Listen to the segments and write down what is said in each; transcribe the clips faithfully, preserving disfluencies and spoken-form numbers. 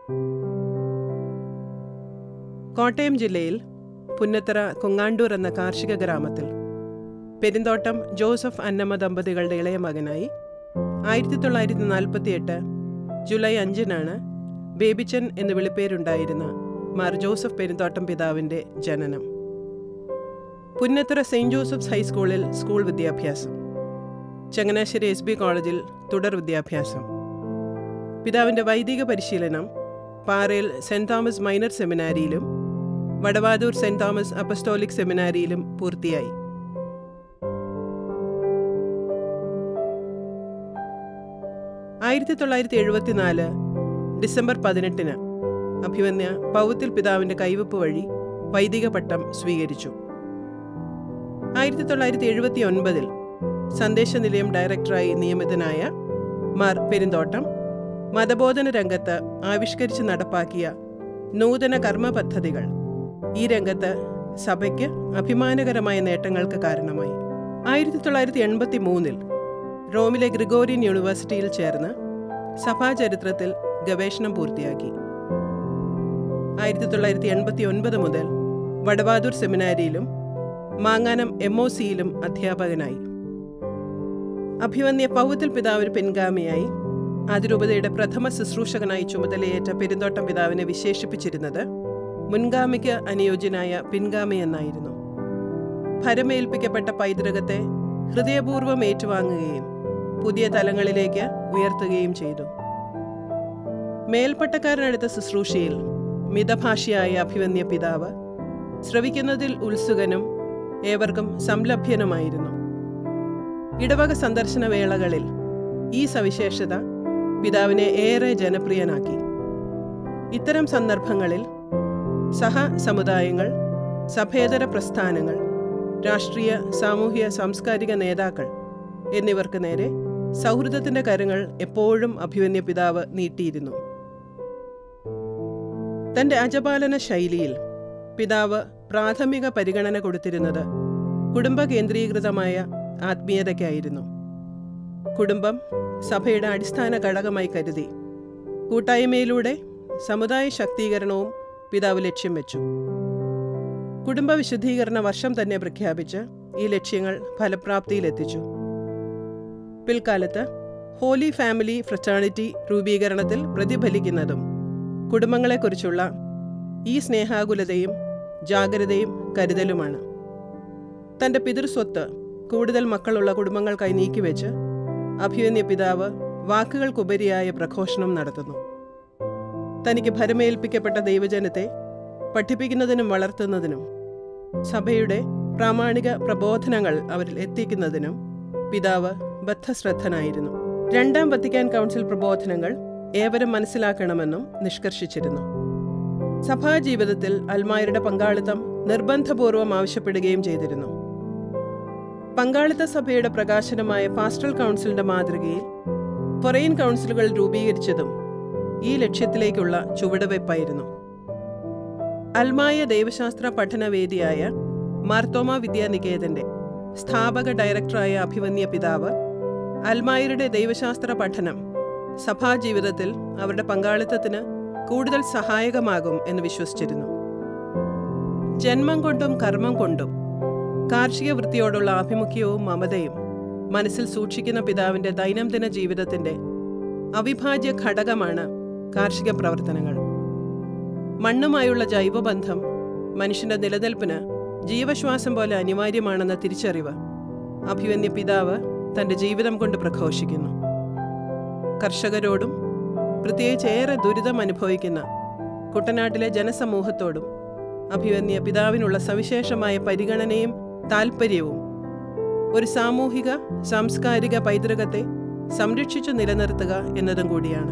കോട്ടയം ജില്ലയിൽ പുന്നത്തറ കൊങ്ങാണ്ടൂർ എന്ന കാർഷിക ഗ്രാമത്തിൽ പെരുന്തോട്ടം ജോസഫ് അന്നമ്മ ദമ്പതികളുടെ ഇളയ മകനായി ആയിരത്തി തൊള്ളായിരത്തി നാൽപ്പത്തി എട്ട് ജൂലൈ അഞ്ചിനാണ് ബേബിച്ചൻ എന്ന് വിളിപ്പേരുണ്ടായിരുന്ന മാർ ജോസഫ് പെരുന്തോട്ടം പിതാവിൻ്റെ ജനനം. പുന്നത്തറ സെയിൻറ് ജോസഫ്സ് ഹൈസ്കൂളിൽ സ്കൂൾ വിദ്യാഭ്യാസം, ചങ്ങനാശ്ശേരി എസ് ബി കോളേജിൽ തുടർ വിദ്യാഭ്യാസം. പിതാവിൻ്റെ വൈദിക പരിശീലനം പാറയിൽ സെൻറ് തോമസ് മൈനർ സെമിനാരിയിലും വടവാതൂർ സെൻറ് തോമസ് അപ്പസ്റ്റോലിക് സെമിനാരിയിലും പൂർത്തിയായി. ആയിരത്തി തൊള്ളായിരത്തി എഴുപത്തിനാല് ഡിസംബർ പതിനെട്ടിന് അഭിമന്യ പൗത്തിൽ പിതാവിൻ്റെ കൈവപ്പ് വഴി വൈദിക പട്ടം സ്വീകരിച്ചു. ആയിരത്തി തൊള്ളായിരത്തി എഴുപത്തി ഒൻപതിൽ സന്ദേശ നിലയം ഡയറക്ടറായി നിയമിതനായ മാർ പെരുന്തോട്ടം മതബോധന രംഗത്ത് ആവിഷ്കരിച്ച് നടപ്പാക്കിയ നൂതന കർമ്മ പദ്ധതികൾ ഈ രംഗത്ത് സഭയ്ക്ക് അഭിമാനകരമായ നേട്ടങ്ങൾക്ക് കാരണമായി. ആയിരത്തി തൊള്ളായിരത്തി എൺപത്തി മൂന്നിൽ റോമിലെ ഗ്രിഗോറിയൻ യൂണിവേഴ്സിറ്റിയിൽ ചേർന്ന് സഭാചരിത്രത്തിൽ ഗവേഷണം പൂർത്തിയാക്കി. ആയിരത്തി തൊള്ളായിരത്തി എൺപത്തി ഒൻപത് മുതൽ വടവാതൂർ സെമിനാരിയിലും മാങ്ങാനം എം ഒ സിയിലും അധ്യാപകനായി. അഭിമന്യ പൗത്തിൽ പിതാവിന് പിൻഗാമിയായി അതിരൂപതയുടെ പ്രഥമ ശുശ്രൂഷകനായി ചുമതലയേറ്റ പെരുന്തോട്ടം പിതാവിനെ വിശേഷിപ്പിച്ചിരുന്നത് മുൻഗാമിക്ക് അനുയോജ്യനായ പിൻഗാമി എന്നായിരുന്നു. ഭരമേൽപ്പിക്കപ്പെട്ട പൈതൃകത്തെ ഹൃദയപൂർവ്വം ഏറ്റുവാങ്ങുകയും പുതിയ തലങ്ങളിലേക്ക് ഉയർത്തുകയും ചെയ്തു. മേൽപ്പട്ടക്കാരനടുത്ത ശുശ്രൂഷയിൽ മിതഭാഷിയായ അഭിമന്യ പിതാവ് ശ്രവിക്കുന്നതിൽ ഉത്സുകനും ഏവർക്കും സംലഭ്യനുമായിരുന്നു. ഇടവക സന്ദർശന വേളകളിൽ ഈ സവിശേഷത പിതാവിനെ ഏറെ ജനപ്രിയനാക്കി. ഇത്തരം സന്ദർഭങ്ങളിൽ സഹ സമുദായങ്ങൾ, സഭേതര പ്രസ്ഥാനങ്ങൾ, രാഷ്ട്രീയ സാമൂഹ്യ സാംസ്കാരിക നേതാക്കൾ എന്നിവർക്ക് നേരെ സൗഹൃദത്തിൻ്റെ കരങ്ങൾ എപ്പോഴും അഭിമന്യ പിതാവ് നീട്ടിയിരുന്നു. തൻ്റെ അജപാലന ശൈലിയിൽ പിതാവ് പ്രാഥമിക പരിഗണന കൊടുത്തിരുന്നത് കുടുംബ കേന്ദ്രീകൃതമായ ആത്മീയതയ്ക്കായിരുന്നു. കുടുംബം സഭയുടെ അടിസ്ഥാന ഘടകമായി കരുതി കൂട്ടായ്മയിലൂടെ സമുദായ ശാക്തീകരണവും പിതാവ് ലക്ഷ്യം വെച്ചു. കുടുംബ വിശുദ്ധീകരണ വർഷം തന്നെ പ്രഖ്യാപിച്ച് ഈ ലക്ഷ്യങ്ങൾ ഫലപ്രാപ്തിയിലെത്തിച്ചു. പിൽക്കാലത്ത് ഹോലി ഫാമിലി ഫ്രറ്റേണിറ്റി രൂപീകരണത്തിൽ പ്രതിഫലിക്കുന്നതും കുടുംബങ്ങളെക്കുറിച്ചുള്ള ഈ സ്നേഹാകുലതയും ജാഗ്രതയും കരുതലുമാണ്. തൻ്റെ പിതൃസ്വത്ത് കൂടുതൽ മക്കളുള്ള കുടുംബങ്ങൾക്കായി നീക്കിവെച്ച് അഭിമന്യ പിതാവ് വാക്കുകൾക്കുപരിയായ പ്രഘോഷണം നടത്തുന്നു. തനിക്ക് ഭരമേൽപ്പിക്കപ്പെട്ട ദൈവജനത്തെ പഠിപ്പിക്കുന്നതിനും വളർത്തുന്നതിനും സഭയുടെ പ്രാമാണിക പ്രബോധനങ്ങൾ അവരിൽ എത്തിക്കുന്നതിനും പിതാവ് ബദ്ധശ്രദ്ധനായിരുന്നു. രണ്ടാം വത്തിക്കാൻ കൗൺസിൽ പ്രബോധനങ്ങൾ ഏവരും മനസ്സിലാക്കണമെന്നും നിഷ്കർഷിച്ചിരുന്നു. സഭാജീവിതത്തിൽ അൽമായരുടെ പങ്കാളിത്തം നിർബന്ധപൂർവം ആവശ്യപ്പെടുകയും ചെയ്തിരുന്നു. പങ്കാളിത്ത സഭയുടെ പ്രകാശനമായ പാസ്റ്ററൽ കൗൺസിലിന്റെ മാതൃകയിൽ ഫൊറൈൻ കൗൺസിലുകൾ രൂപീകരിച്ചതും ഈ ലക്ഷ്യത്തിലേക്കുള്ള ചുവടുവയ്പായിരുന്നു. അൽമായ ദൈവശാസ്ത്ര പഠനവേദിയായ മാർത്തോമ വിദ്യാനികേതന്റെ സ്ഥാപക ഡയറക്ടറായ അഭിമന്യ പിതാവ് അൽമായരുടെ ദൈവശാസ്ത്ര പഠനം സഭാജീവിതത്തിൽ അവരുടെ പങ്കാളിത്തത്തിന് കൂടുതൽ സഹായകമാകും എന്ന് വിശ്വസിച്ചിരുന്നു. ജന്മം കൊണ്ടും കർമ്മം കൊണ്ടും കാർഷിക വൃത്തിയോടുള്ള ആഭിമുഖ്യവും മമതയും മനസ്സിൽ സൂക്ഷിക്കുന്ന പിതാവിൻ്റെ ദൈനംദിന ജീവിതത്തിൻ്റെ അവിഭാജ്യ ഘടകമാണ് കാർഷിക പ്രവർത്തനങ്ങൾ. മണ്ണുമായുള്ള ജൈവബന്ധം മനുഷ്യൻ്റെ നിലനിൽപ്പിന് ജീവശ്വാസം പോലെ അനിവാര്യമാണെന്ന തിരിച്ചറിവ് അഭിമന്യ പിതാവ് തൻ്റെ ജീവിതം കൊണ്ട് പ്രഘോഷിക്കുന്നു. കർഷകരോടും പ്രത്യേകിച്ച് ഏറെ ദുരിതം അനുഭവിക്കുന്ന കുട്ടനാട്ടിലെ ജനസമൂഹത്തോടും അഭിമന്യ പിതാവിനുള്ള സവിശേഷമായ പരിഗണനയും താൽപ്പര്യവും ഒരു സാമൂഹിക സാംസ്കാരിക പൈതൃകത്തെ സംരക്ഷിച്ചു നിലനിർത്തുക എന്നതും കൂടിയാണ്.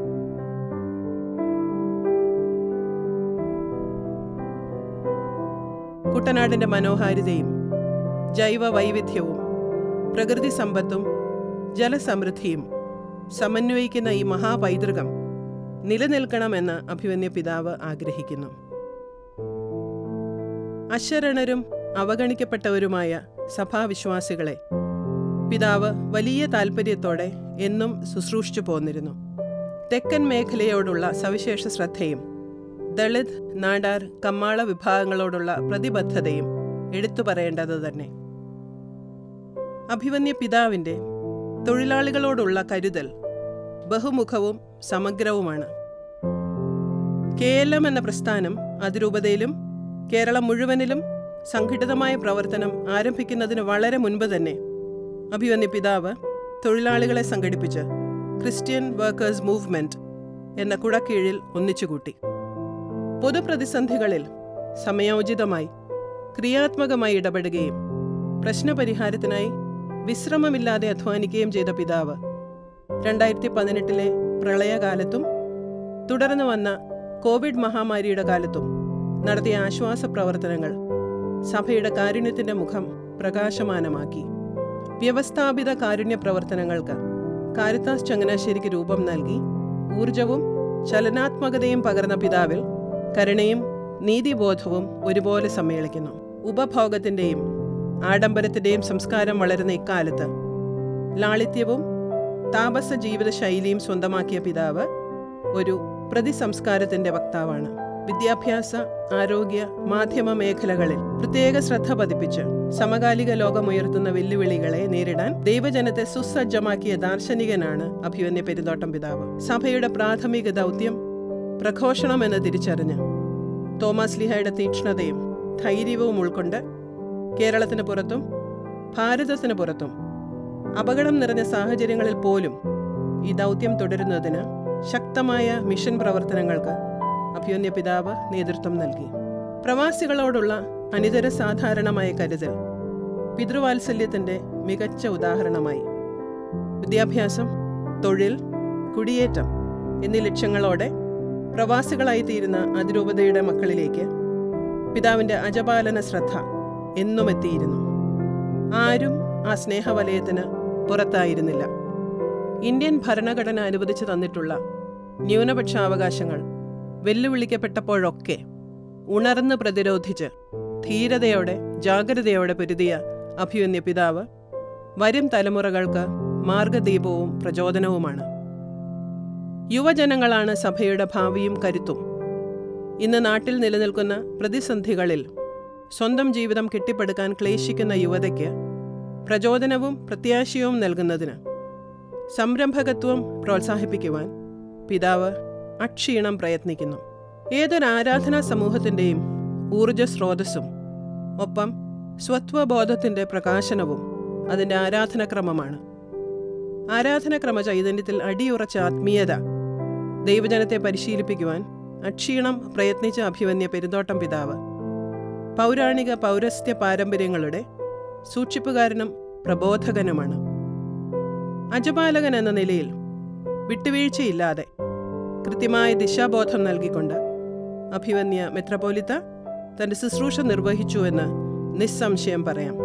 കുട്ടനാടിൻ്റെ മനോഹാരിതയും ജൈവ വൈവിധ്യവും പ്രകൃതി സമ്പത്തും ജലസമൃദ്ധിയും സമന്വയിക്കുന്ന ഈ മഹാപൈതൃകം നിലനിൽക്കണമെന്ന് അഭിമന്യ പിതാവ് ആഗ്രഹിക്കുന്നു. അശരണരും അവഗണിക്കപ്പെട്ടവരുമായ സഭാവിശ്വാസികളെ പിതാവ് വലിയ താൽപ്പര്യത്തോടെ എന്നും ശുശ്രൂഷിച്ചു പോന്നിരുന്നു. തെക്കൻ മേഖലയോടുള്ള സവിശേഷ ശ്രദ്ധയും ദളിത്, നാടാർ, കമ്മാള വിഭാഗങ്ങളോടുള്ള പ്രതിബദ്ധതയും എടുത്തു പറയേണ്ടത് തന്നെ. അഭിവന്യ പിതാവിൻ്റെ തൊഴിലാളികളോടുള്ള കരുതൽ ബഹുമുഖവും സമഗ്രവുമാണ്. കെ എൽ എം എന്ന പ്രസ്ഥാനം അതിരൂപതയിലും കേരളം മുഴുവനിലും സംഘടിതമായ പ്രവർത്തനം ആരംഭിക്കുന്നതിന് വളരെ മുൻപ് തന്നെ അഭിവന്യ പിതാവ് തൊഴിലാളികളെ സംഘടിപ്പിച്ച് ക്രിസ്ത്യൻ വർക്കേഴ്സ് മൂവ്മെന്റ് എന്ന കുടക്കീഴിൽ ഒന്നിച്ചുകൂട്ടി. പൊതുപ്രതിസന്ധികളിൽ സമയോചിതമായി ക്രിയാത്മകമായി ഇടപെടുകയും പ്രശ്നപരിഹാരത്തിനായി വിശ്രമമില്ലാതെ അധ്വാനിക്കുകയും ചെയ്ത പിതാവ് രണ്ടായിരത്തി പതിനെട്ടിലെ പ്രളയകാലത്തും തുടർന്ന് വന്ന കോവിഡ് മഹാമാരിയുടെ കാലത്തും നടത്തിയ ആശ്വാസ പ്രവർത്തനങ്ങൾ സഭയുടെ കാരുണ്യത്തിന്റെ മുഖം പ്രകാശമാനമാക്കി. വ്യവസ്ഥാപിത കാരുണ്യ പ്രവർത്തനങ്ങൾക്ക് കാരിത്താസ് ചങ്ങനാശ്ശേരിക്ക് രൂപം നൽകി ഊർജവും ചലനാത്മകതയും പകർന്ന പിതാവിൽ കരുണയും നീതിബോധവും ഒരുപോലെ സമ്മേളിക്കുന്നു. ഉപഭോഗത്തിന്റെയും ആഡംബരത്തിന്റെയും സംസ്കാരം വളരുന്ന ഇക്കാലത്ത് ലാളിത്യവും താപസ ജീവിത ശൈലിയും സ്വന്തമാക്കിയ പിതാവ് ഒരു പ്രതിസംസ്കാരത്തിന്റെ വക്താവാണ്. വിദ്യാഭ്യാസ, ആരോഗ്യ, മാധ്യമ മേഖലകളിൽ പ്രത്യേക ശ്രദ്ധ പതിപ്പിച്ച് സമകാലിക ലോകമുയർത്തുന്ന വെല്ലുവിളികളെ നേരിടാൻ ദൈവജനത്തെ സുസജ്ജമാക്കിയ ദാർശനികനാണ് അഭിവന്യ പെരുന്തോട്ടം പിതാവ്. സഭയുടെ പ്രാഥമിക ദൗത്യം പ്രഘോഷണമെന്ന് തിരിച്ചറിഞ്ഞ് തോമസ് ലീഹയുടെ തീക്ഷ്ണതയും ധൈര്യവും ഉൾക്കൊണ്ട് കേരളത്തിന് പുറത്തും ഭാരതത്തിന് പുറത്തും അപകടം നിറഞ്ഞ സാഹചര്യങ്ങളിൽ പോലും ഈ ദൗത്യം തുടരുന്നതിന് ശക്തമായ മിഷൻ പ്രവർത്തനങ്ങൾക്ക് അഭിവന്യ പിതാവ് നേതൃത്വം നൽകി. പ്രവാസികളോടുള്ള അനിതര സാധാരണമായ കരുതൽ പിതൃവാത്സല്യത്തിന്റെ മികച്ച ഉദാഹരണമായി. വിദ്യാഭ്യാസം, തൊഴിൽ, കുടിയേറ്റം എന്നീ ലക്ഷ്യങ്ങളോടെ പ്രവാസികളായി തീരുന്ന അതിരൂപതയുടെ മക്കളിലേക്ക് പിതാവിന്റെ അജപാലന ശ്രദ്ധ എന്നും എത്തിയിരുന്നു. ആരും ആ സ്നേഹവലയത്തിന് പുറത്തായിരുന്നില്ല. ഇന്ത്യൻ ഭരണഘടന അനുവദിച്ചു തന്നിട്ടുള്ള ന്യൂനപക്ഷാവകാശങ്ങൾ വെല്ലുവിളിക്കപ്പെട്ടപ്പോഴൊക്കെ ഉണർന്ന് പ്രതിരോധിച്ച് ധീരതയോടെ ജാഗ്രതയോടെ പൊരുതിയ അഭിവന്യ പിതാവ് വരും തലമുറകൾക്ക് മാർഗദീപവും പ്രചോദനവുമാണ്. യുവജനങ്ങളാണ് സഭയുടെ ഭാവിയും കരുത്തും. ഇന്ന് നാട്ടിൽ നിലനിൽക്കുന്ന പ്രതിസന്ധികളിൽ സ്വന്തം ജീവിതം കെട്ടിപ്പടുക്കാൻ ക്ലേശിക്കുന്ന യുവതയ്ക്ക് പ്രചോദനവും പ്രത്യാശയവും നൽകുന്നതിന് സംരംഭകത്വം പ്രോത്സാഹിപ്പിക്കുവാൻ പിതാവ് അക്ഷീണം പ്രയത്നിക്കുന്നു. ഏതൊരു ആരാധനാ സമൂഹത്തിൻ്റെയും ഊർജ സ്രോതസ്സും ഒപ്പം സ്വത്വബോധത്തിൻ്റെ പ്രകാശനവും അതിൻ്റെ ആരാധനക്രമമാണ്. ആരാധനക്രമ ചൈതന്യത്തിൽ അടിയുറച്ച ആത്മീയത ദൈവജനത്തെ പരിശീലിപ്പിക്കുവാൻ അക്ഷീണം പ്രയത്നിച്ച അഭിവന്യ പെരുന്തോട്ടം പിതാവ് പൗരാണിക പൗരസ്ത്യ പാരമ്പര്യങ്ങളുടെ സൂക്ഷിപ്പുകാരനും പ്രബോധകനുമാണ്. അജപാലകൻ എന്ന നിലയിൽ വിട്ടുവീഴ്ചയില്ലാതെ കൃത്യമായ ദിശാബോധം നൽകിക്കൊണ്ട് അഭിവന്യ മെത്രാപ്പോലിത്ത തന്റെ ശുശ്രൂഷ നിർവഹിച്ചുവെന്ന് നിസ്സംശയം പറയാം.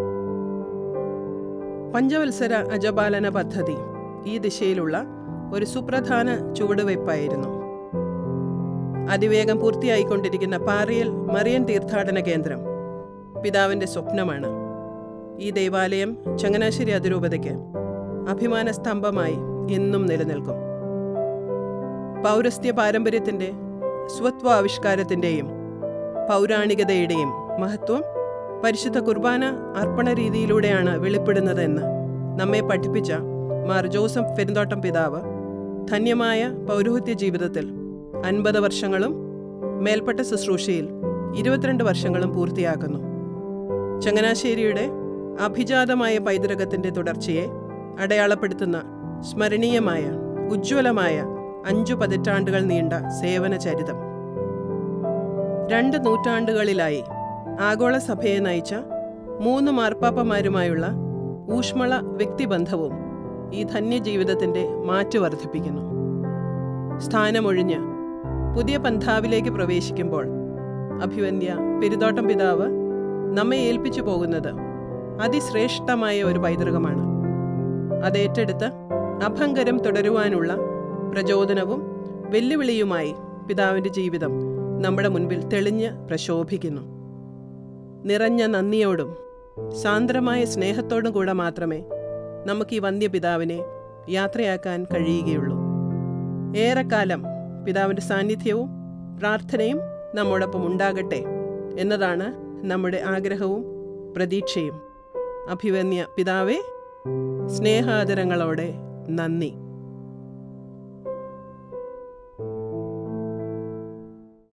പഞ്ചവത്സര അജപാലന പദ്ധതി ഈ ദിശയിലുള്ള ഒരു സുപ്രധാന ചുവടുവയ്പ്പായിരുന്നു. അതിവേഗം പൂർത്തിയായിക്കൊണ്ടിരിക്കുന്ന പാറിയൽ മറിയൻ തീർത്ഥാടന കേന്ദ്രം പിതാവിന്റെ സ്വപ്നമാണ്. ഈ ദേവാലയം ചങ്ങനാശ്ശേരി അതിരൂപതയ്ക്ക് അഭിമാന സ്തംഭമായി എന്നും നിലനിൽക്കും. പൗരസ്ത്യ പാരമ്പര്യത്തിന്റെ സ്വത്വാവിഷ്കാരത്തിന്റെയും പൗരാണികതയുടെയും മഹത്വം പരിശുദ്ധ കുർബാന അർപ്പണ രീതിയിലൂടെയാണ് വെളിപ്പെടുന്നതെന്ന് നമ്മെ പഠിപ്പിച്ച മാർ ജോസഫ് പെരുന്തോട്ടം പിതാവ് ധന്യമായ പൗരോഹിത്യ ജീവിതത്തിൽ അൻപത് വർഷങ്ങളും മേൽപ്പെട്ട ശുശ്രൂഷയിൽ ഇരുപത്തിരണ്ട് വർഷങ്ങളും പൂർത്തിയാക്കുന്നു. ചങ്ങനാശ്ശേരിയുടെ അഭിജാതമായ പൈതൃകത്തിന്റെ തുടർച്ചയെ അടയാളപ്പെടുത്തുന്ന സ്മരണീയമായ ഉജ്ജ്വലമായ അഞ്ചു പതിറ്റാണ്ടുകൾ നീണ്ട സേവന ചരിതം. രണ്ട് നൂറ്റാണ്ടുകളിലായി ആഗോള സഭയെ നയിച്ച മൂന്ന് മാർപ്പാപ്പമാരുമായുള്ള ഊഷ്മള വ്യക്തിബന്ധവും ഈ ധന്യജീവിതത്തിന്റെ മാറ്റ് വർദ്ധിപ്പിക്കുന്നു. സ്ഥാനമൊഴിഞ്ഞ് പുതിയ പന്ഥാവിലേക്ക് പ്രവേശിക്കുമ്പോൾ അഭിവന്യ പെരുന്തോട്ടം പിതാവ് നമ്മെ ഏൽപ്പിച്ചു പോകുന്നത് അതിശ്രേഷ്ഠമായ ഒരു പൈതൃകമാണ്. അതേറ്റെടുത്ത് അഭംഗരം തുടരുവാനുള്ള പ്രചോദനവും വെല്ലുവിളിയുമായി പിതാവിൻ്റെ ജീവിതം നമ്മുടെ മുൻപിൽ തെളിഞ്ഞ് പ്രശോഭിക്കുന്നു. നിറഞ്ഞ നന്ദിയോടും സാന്ദ്രമായ സ്നേഹത്തോടും കൂടെ മാത്രമേ നമുക്ക് ഈ വന്ധ്യപിതാവിനെ യാത്രയാക്കാൻ കഴിയുകയുള്ളൂ. ഏറെക്കാലം പിതാവിൻ്റെ സാന്നിധ്യവും പ്രാർത്ഥനയും നമ്മോടൊപ്പം ഉണ്ടാകട്ടെ എന്നതാണ് നമ്മുടെ ആഗ്രഹവും പ്രതീക്ഷയും. അഭിവന്യ പിതാവേ, സ്നേഹാദരങ്ങളോടെ നന്ദി.